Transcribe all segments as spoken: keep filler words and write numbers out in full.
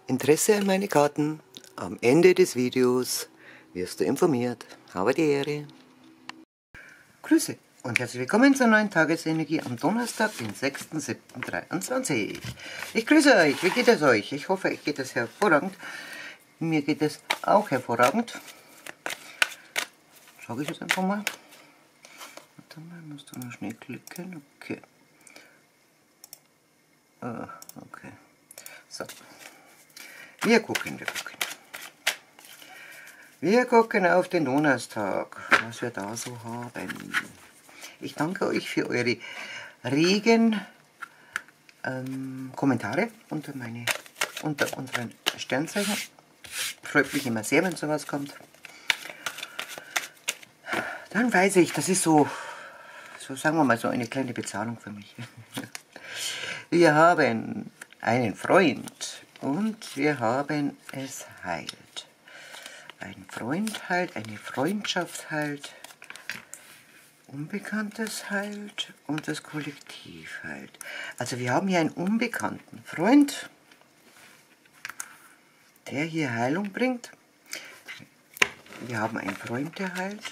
Interesse an meine Karten? Am Ende des Videos wirst du informiert. Habe die Ehre. Grüße und herzlich willkommen zur neuen Tagesenergie am Donnerstag, den sechsten siebten dreihundertzweiundzwanzig. Ich grüße euch. Wie geht es euch? Ich hoffe, euch geht es hervorragend. Mir geht es auch hervorragend. Sage ich jetzt einfach mal. Warte mal, musst du noch schnell klicken. Okay. Ah, okay. So. Wir gucken, wir gucken. Wir gucken auf den Donnerstag, was wir da so haben. Ich danke euch für eure regen ähm, Kommentare unter, meine, unter unseren Sternzeichen. Freut mich immer sehr, wenn sowas kommt. Dann weiß ich, das ist so, so sagen wir mal, so eine kleine Bezahlung für mich. Wir haben einen Freund. Und wir haben es heilt. Ein Freund heilt, eine Freundschaft heilt, Unbekanntes heilt und das Kollektiv heilt. Also wir haben hier einen unbekannten Freund, der hier Heilung bringt. Wir haben einen Freund, der heilt.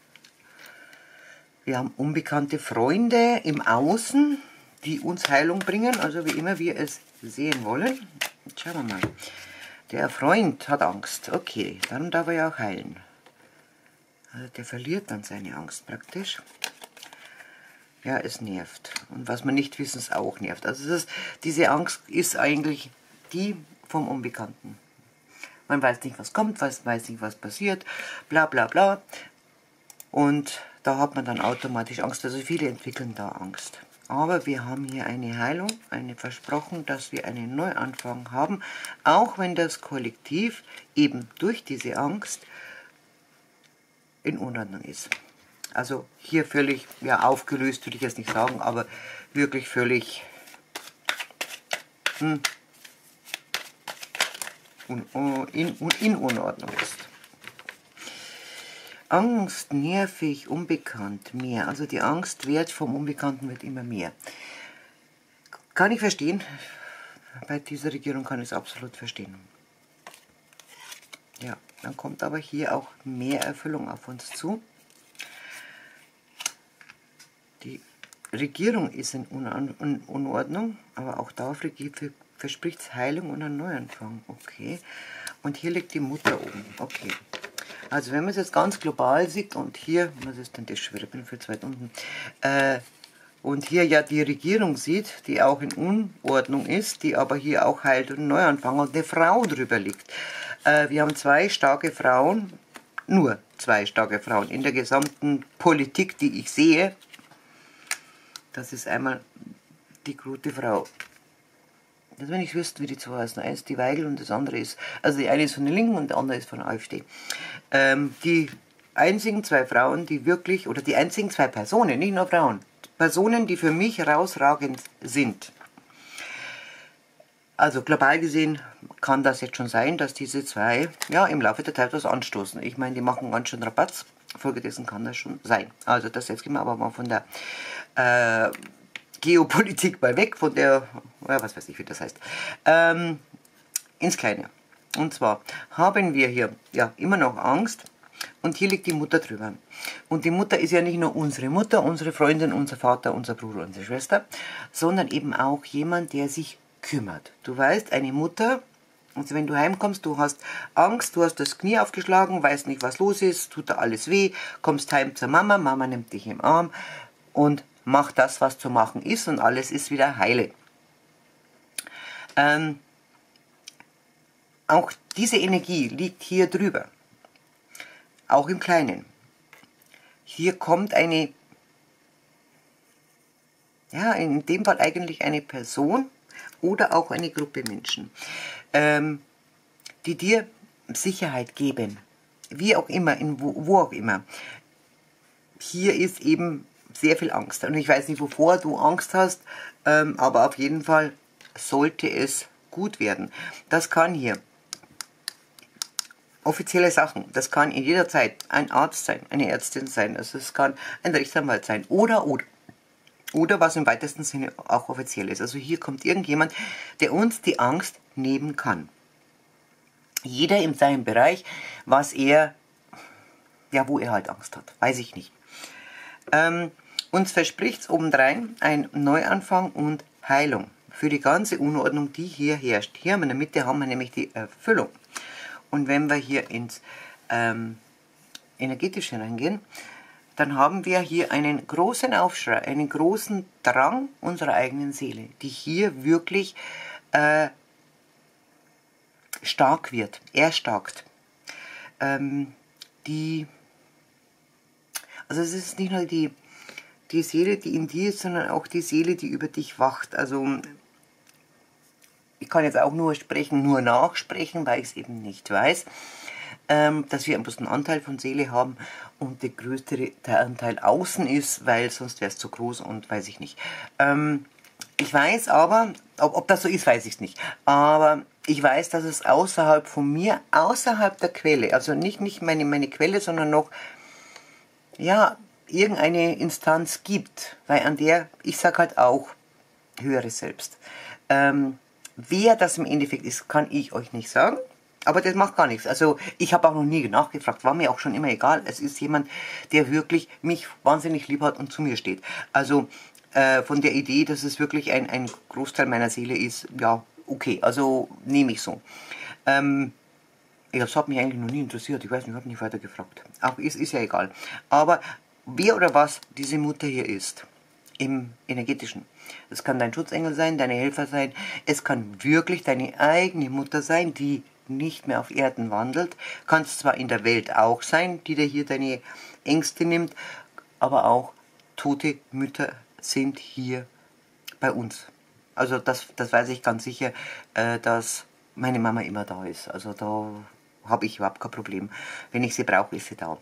Wir haben unbekannte Freunde im Außen, die uns Heilung bringen, also wie immer wir es sehen wollen. Jetzt schauen wir mal. Der Freund hat Angst. Okay, dann darf er ja auch heilen. Also der verliert dann seine Angst praktisch. Ja, es nervt. Und was man nicht wissen, es auch nervt. Also das, diese Angst ist eigentlich die vom Unbekannten. Man weiß nicht, was kommt, weiß, weiß nicht, was passiert, bla bla bla. Und da hat man dann automatisch Angst. Also viele entwickeln da Angst. Aber wir haben hier eine Heilung, eine versprochen, dass wir einen Neuanfang haben, auch wenn das Kollektiv eben durch diese Angst in Unordnung ist. Also hier völlig, ja, aufgelöst würde ich jetzt nicht sagen, aber wirklich völlig hm, in, in, in Unordnung ist. Angst, nervig, unbekannt, mehr. Also die Angstwert vom Unbekannten wird immer mehr. Kann ich verstehen. Bei dieser Regierung kann ich es absolut verstehen. Ja, dann kommt aber hier auch mehr Erfüllung auf uns zu. Die Regierung ist in Unordnung, aber auch da verspricht es Heilung und einen Neuanfang. Okay. Und hier liegt die Mutter oben. Okay. Also wenn man es jetzt ganz global sieht und hier, was ist denn das schon wieder, bin viel zu weit unten, äh, und hier ja die Regierung sieht, die auch in Unordnung ist, die aber hier auch heilt und einen Neuanfang und eine Frau drüber liegt. Äh, wir haben zwei starke Frauen, nur zwei starke Frauen in der gesamten Politik, die ich sehe. Das ist einmal die gute Frau. Das, wenn ich wüsste, wie die zwei heißen. Eins die Weigel und das andere ist, also die eine ist von den Linken und die andere ist von der AfD. Ähm, die einzigen zwei Frauen, die wirklich, oder die einzigen zwei Personen, nicht nur Frauen, Personen, die für mich herausragend sind. Also global gesehen kann das jetzt schon sein, dass diese zwei, ja, im Laufe der Zeit was anstoßen. Ich meine, die machen ganz schön Rabatz, folgedessen kann das schon sein. Also das jetzt gehen wir aber mal von der äh, Geopolitik mal weg, von der, ja, was weiß ich, wie das heißt, ähm, ins Kleine. Und zwar haben wir hier ja immer noch Angst und hier liegt die Mutter drüber. Und die Mutter ist ja nicht nur unsere Mutter, unsere Freundin, unser Vater, unser Bruder, unsere Schwester, sondern eben auch jemand, der sich kümmert. Du weißt, eine Mutter, also wenn du heimkommst, du hast Angst, du hast das Knie aufgeschlagen, weißt nicht, was los ist, tut da alles weh, kommst heim zur Mama, Mama nimmt dich im Arm und macht das, was zu machen ist und alles ist wieder heile. Ähm, auch diese Energie liegt hier drüber, auch im Kleinen. Hier kommt eine, ja, in dem Fall eigentlich eine Person oder auch eine Gruppe Menschen, ähm, die dir Sicherheit geben, wie auch immer, in wo, wo auch immer. Hier ist eben sehr viel Angst. Und ich weiß nicht, wovor du Angst hast, ähm, aber auf jeden Fall sollte es gut werden. Das kann hier offizielle Sachen, das kann in jeder Zeit ein Arzt sein, eine Ärztin sein, also es kann ein Rechtsanwalt sein oder, oder. Oder was im weitesten Sinne auch offiziell ist. Also hier kommt irgendjemand, der uns die Angst nehmen kann. Jeder in seinem Bereich, was er, ja, wo er halt Angst hat, weiß ich nicht. Ähm, uns verspricht es obendrein ein Neuanfang und Heilung für die ganze Unordnung, die hier herrscht. Hier in der Mitte haben wir nämlich die Erfüllung. Und wenn wir hier ins ähm, Energetische reingehen, dann haben wir hier einen großen Aufschrei, einen großen Drang unserer eigenen Seele, die hier wirklich äh, stark wird, erstarkt. Ähm, die, also es ist nicht nur die, die Seele, die in dir ist, sondern auch die Seele, die über dich wacht. Also ich kann jetzt auch nur sprechen, nur nachsprechen, weil ich es eben nicht weiß, ähm, dass wir bloß einen Anteil von Seele haben und der größte der Anteil außen ist, weil sonst wäre es zu groß und weiß ich nicht. Ähm, ich weiß aber, ob, ob das so ist, weiß ich nicht, aber ich weiß, dass es außerhalb von mir, außerhalb der Quelle, also nicht, nicht meine, meine Quelle, sondern noch, ja, irgendeine Instanz gibt, weil an der, ich sage halt auch, höheres Selbst. Ähm, wer das im Endeffekt ist, kann ich euch nicht sagen, aber das macht gar nichts. Also ich habe auch noch nie nachgefragt, war mir auch schon immer egal. Es ist jemand, der wirklich mich wahnsinnig lieb hat und zu mir steht. Also äh, von der Idee, dass es wirklich ein, ein Großteil meiner Seele ist, ja, okay, also nehme ich so. Ähm, das hat mich eigentlich noch nie interessiert, ich weiß nicht, ich habe nicht weiter gefragt. Auch ist, ist ja egal. Aber wer oder was diese Mutter hier ist, im Energetischen. Es kann dein Schutzengel sein, deine Helfer sein. Es kann wirklich deine eigene Mutter sein, die nicht mehr auf Erden wandelt. Kann es zwar in der Welt auch sein, die dir hier deine Ängste nimmt, aber auch tote Mütter sind hier bei uns. Also das, das weiß ich ganz sicher, äh, dass meine Mama immer da ist. Also da habe ich überhaupt kein Problem. Wenn ich sie brauche, ist sie da.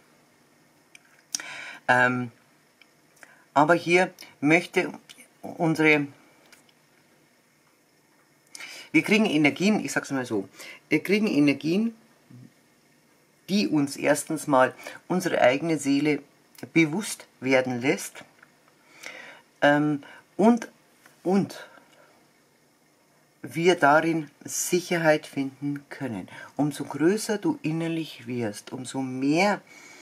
Ähm, aber hier möchte unsere, wir kriegen Energien, ich sag's mal so, wir kriegen Energien, die uns erstens mal unsere eigene Seele bewusst werden lässt ähm, und, und wir darin Sicherheit finden können. Umso größer du innerlich wirst, umso mehr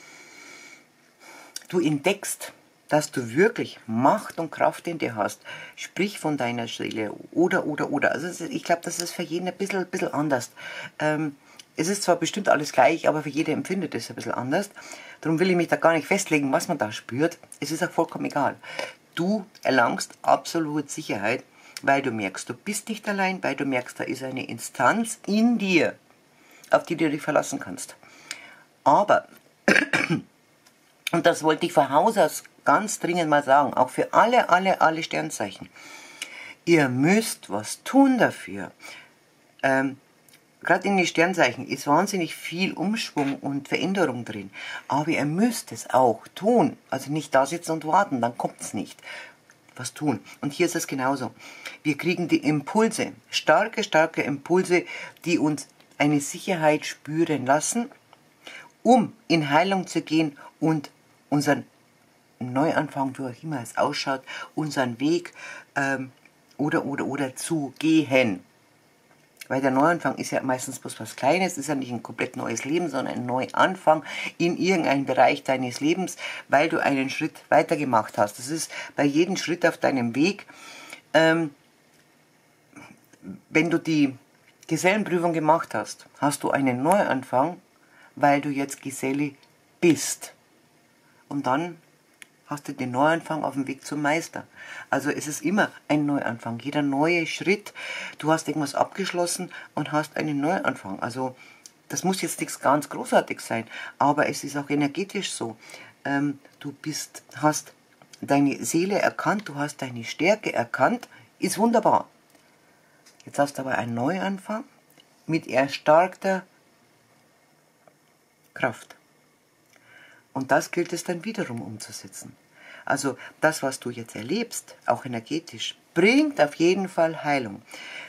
du entdeckst, dass du wirklich Macht und Kraft in dir hast, sprich von deiner Seele oder, oder, oder. Also ich glaube, das ist für jeden ein bisschen, ein bisschen anders. Ähm, es ist zwar bestimmt alles gleich, aber für jeden empfindet es ein bisschen anders. Darum will ich mich da gar nicht festlegen, was man da spürt. Es ist auch vollkommen egal. Du erlangst absolute Sicherheit, weil du merkst, du bist nicht allein, weil du merkst, da ist eine Instanz in dir, auf die du dich verlassen kannst. Aber, und das wollte ich von Haus aus ganz dringend mal sagen, auch für alle, alle, alle Sternzeichen, ihr müsst was tun dafür. Ähm, Gerade in den Sternzeichen ist wahnsinnig viel Umschwung und Veränderung drin, aber ihr müsst es auch tun, also nicht da sitzen und warten, dann kommt es nicht. Was tun. Und hier ist es genauso. Wir kriegen die Impulse, starke, starke Impulse, die uns eine Sicherheit spüren lassen, um in Heilung zu gehen und unseren Neuanfang, wie auch immer es ausschaut, unseren Weg ähm, oder, oder, oder zu gehen. Weil der Neuanfang ist ja meistens bloß was Kleines, ist ja nicht ein komplett neues Leben, sondern ein Neuanfang in irgendeinem Bereich deines Lebens, weil du einen Schritt weiter gemacht hast. Das ist bei jedem Schritt auf deinem Weg, ähm, wenn du die Gesellenprüfung gemacht hast, hast du einen Neuanfang, weil du jetzt Geselle bist. Und dann hast du den Neuanfang auf dem Weg zum Meister. Also es ist immer ein Neuanfang. Jeder neue Schritt, du hast irgendwas abgeschlossen und hast einen Neuanfang. Also das muss jetzt nichts ganz Großartiges sein, aber es ist auch energetisch so. Ähm, du bist, hast deine Seele erkannt, du hast deine Stärke erkannt, ist wunderbar. Jetzt hast du aber einen Neuanfang mit erstarkter Kraft. Und das gilt es dann wiederum umzusetzen. Also das, was du jetzt erlebst, auch energetisch, bringt auf jeden Fall Heilung.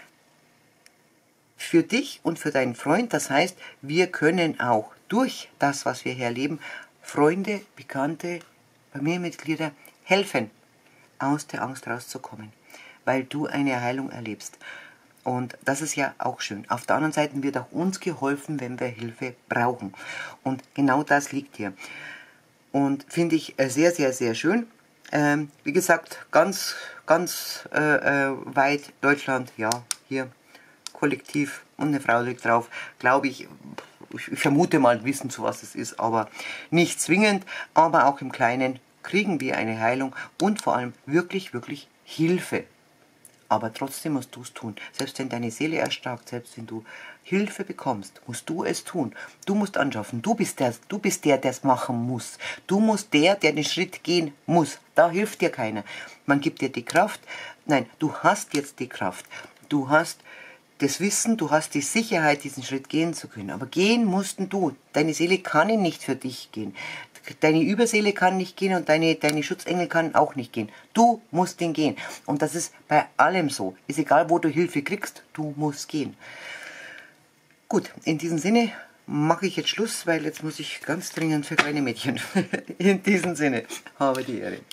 Für dich und für deinen Freund, das heißt, wir können auch durch das, was wir hier erleben, Freunde, Bekannte, Familienmitglieder helfen, aus der Angst rauszukommen, weil du eine Heilung erlebst. Und das ist ja auch schön. Auf der anderen Seite wird auch uns geholfen, wenn wir Hilfe brauchen. Und genau das liegt hier. Und finde ich sehr, sehr, sehr schön. Ähm, wie gesagt, ganz, ganz äh, äh, weit Deutschland, ja, hier kollektiv und eine Frau liegt drauf, glaube ich, ich vermute mal, wissen zu was es ist, aber nicht zwingend, aber auch im Kleinen kriegen wir eine Heilung und vor allem wirklich, wirklich Hilfe. Aber trotzdem musst du es tun. Selbst wenn deine Seele erstarkt, selbst wenn du Hilfe bekommst, musst du es tun. Du musst anschaffen. Du bist der, du bist der, der es machen muss. Du musst der, der den Schritt gehen muss. Da hilft dir keiner. Man gibt dir die Kraft. Nein, du hast jetzt die Kraft. Du hast das Wissen, du hast die Sicherheit, diesen Schritt gehen zu können. Aber gehen mussten du. Deine Seele kann ihn nicht für dich gehen. Deine Überseele kann nicht gehen und deine, deine Schutzengel kann auch nicht gehen. Du musst den gehen. Und das ist bei allem so. Ist egal, wo du Hilfe kriegst, du musst gehen. Gut, in diesem Sinne mache ich jetzt Schluss, weil jetzt muss ich ganz dringend für kleine Mädchen. In diesem Sinne, habe die Ehre.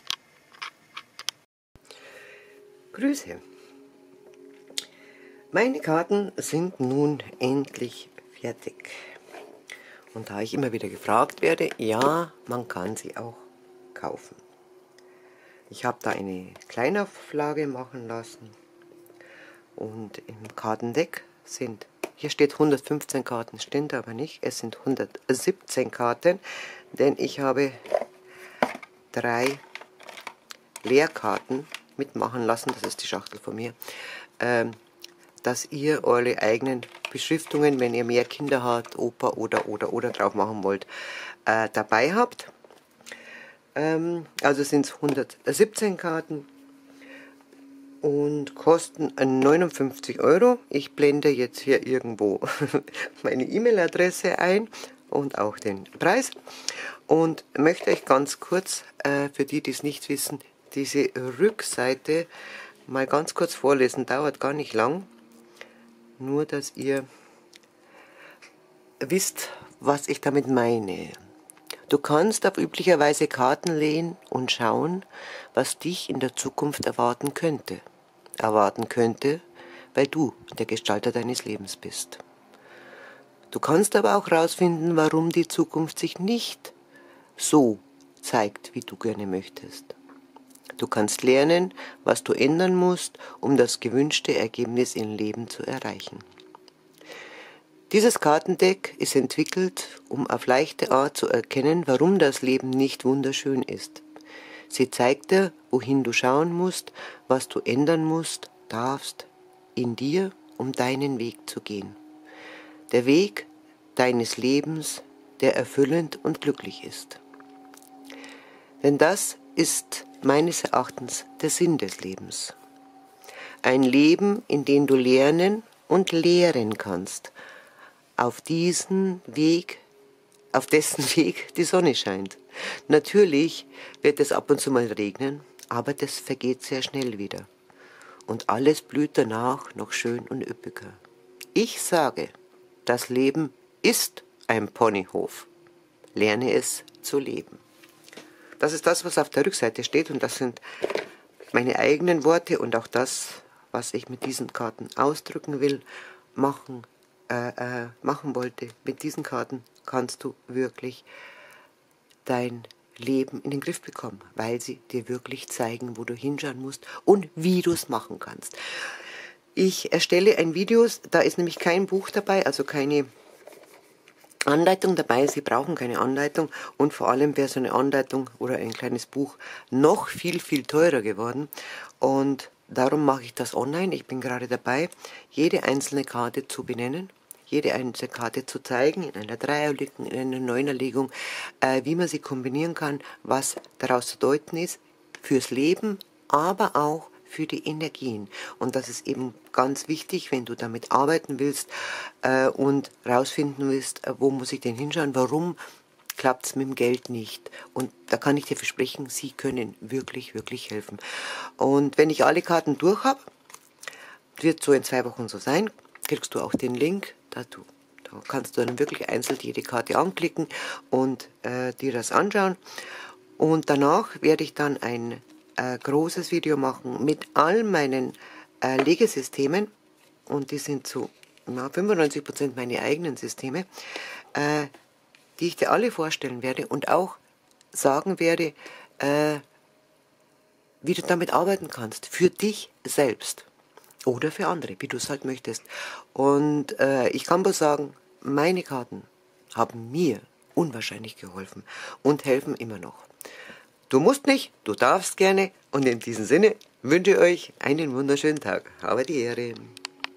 Grüße. Meine Karten sind nun endlich fertig. Und da ich immer wieder gefragt werde, ja, man kann sie auch kaufen. Ich habe da eine Kleinauflage machen lassen. Und im Kartendeck sind, hier steht hundertfünfzehn Karten, stimmt aber nicht. Es sind hundertsiebzehn Karten, denn ich habe drei Leerkarten mitmachen lassen. Das ist die Schachtel von mir. Ähm, dass ihr eure eigenen Beschriftungen, wenn ihr mehr Kinder habt, Opa oder oder oder drauf machen wollt, äh, dabei habt. Ähm, also sind es hundertsiebzehn Karten und kosten neunundfünfzig Euro. Ich blende jetzt hier irgendwo meine E-Mail-Adresse ein und auch den Preis und möchte euch ganz kurz, äh, für die, die es nicht wissen, diese Rückseite mal ganz kurz vorlesen. Dauert gar nicht lang. Nur, dass ihr wisst, was ich damit meine. Du kannst auf üblicherweise Karten lehnen und schauen, was dich in der Zukunft erwarten könnte. Erwarten könnte, weil du der Gestalter deines Lebens bist. Du kannst aber auch herausfinden, warum die Zukunft sich nicht so zeigt, wie du gerne möchtest. Du kannst lernen, was du ändern musst, um das gewünschte Ergebnis im Leben zu erreichen. Dieses Kartendeck ist entwickelt, um auf leichte Art zu erkennen, warum das Leben nicht wunderschön ist. Sie zeigt dir, wohin du schauen musst, was du ändern musst, darfst, in dir, um deinen Weg zu gehen. Der Weg deines Lebens, der erfüllend und glücklich ist. Denn das ist meines Erachtens der Sinn des Lebens. Ein Leben, in dem du lernen und lehren kannst, auf diesen Weg, auf dessen Weg die Sonne scheint. Natürlich wird es ab und zu mal regnen, aber das vergeht sehr schnell wieder. Und alles blüht danach noch schön und üppiger. Ich sage, das Leben ist ein Ponyhof. Lerne es zu leben. Das ist das, was auf der Rückseite steht und das sind meine eigenen Worte und auch das, was ich mit diesen Karten ausdrücken will, machen, äh, äh, machen wollte. Mit diesen Karten kannst du wirklich dein Leben in den Griff bekommen, weil sie dir wirklich zeigen, wo du hinschauen musst und wie du es machen kannst. Ich erstelle ein Video, da ist nämlich kein Buch dabei, also keine Anleitung dabei. Sie brauchen keine Anleitung und vor allem wäre so eine Anleitung oder ein kleines Buch noch viel, viel teurer geworden und darum mache ich das online. Ich bin gerade dabei, jede einzelne Karte zu benennen, jede einzelne Karte zu zeigen, in einer Dreierlegung, in einer Neunerlegung, äh, wie man sie kombinieren kann, was daraus zu deuten ist, fürs Leben, aber auch für die Energien. Und das ist eben ganz wichtig, wenn du damit arbeiten willst äh, und rausfinden willst, äh, wo muss ich denn hinschauen, warum klappt es mit dem Geld nicht. Und da kann ich dir versprechen, sie können wirklich, wirklich helfen. Und wenn ich alle Karten durch habe, wird so in zwei Wochen so sein, kriegst du auch den Link dazu. Da kannst du dann wirklich einzeln jede Karte anklicken und äh, dir das anschauen. Und danach werde ich dann ein äh, großes Video machen mit all meinen äh, Legesystemen und die sind zu na, fünfundneunzig Prozent meine eigenen Systeme, äh, die ich dir alle vorstellen werde und auch sagen werde, äh, wie du damit arbeiten kannst, für dich selbst oder für andere, wie du es halt möchtest. Und äh, ich kann bloß sagen, meine Karten haben mir unwahrscheinlich geholfen und helfen immer noch. Du musst nicht, du darfst gerne und in diesem Sinne wünsche ich euch einen wunderschönen Tag. Habe die Ehre.